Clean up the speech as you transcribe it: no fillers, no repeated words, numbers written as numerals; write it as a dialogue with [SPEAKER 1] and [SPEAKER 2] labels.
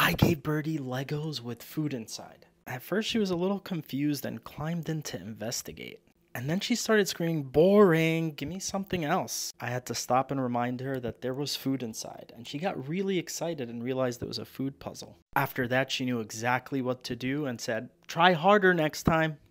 [SPEAKER 1] I gave Birdie Legos with food inside. At first, she was a little confused and climbed in to investigate. And then she started screaming, "Boring, give me something else." I had to stop and remind her that there was food inside, and she got really excited and realized it was a food puzzle. After that, she knew exactly what to do and said, "Try harder next time."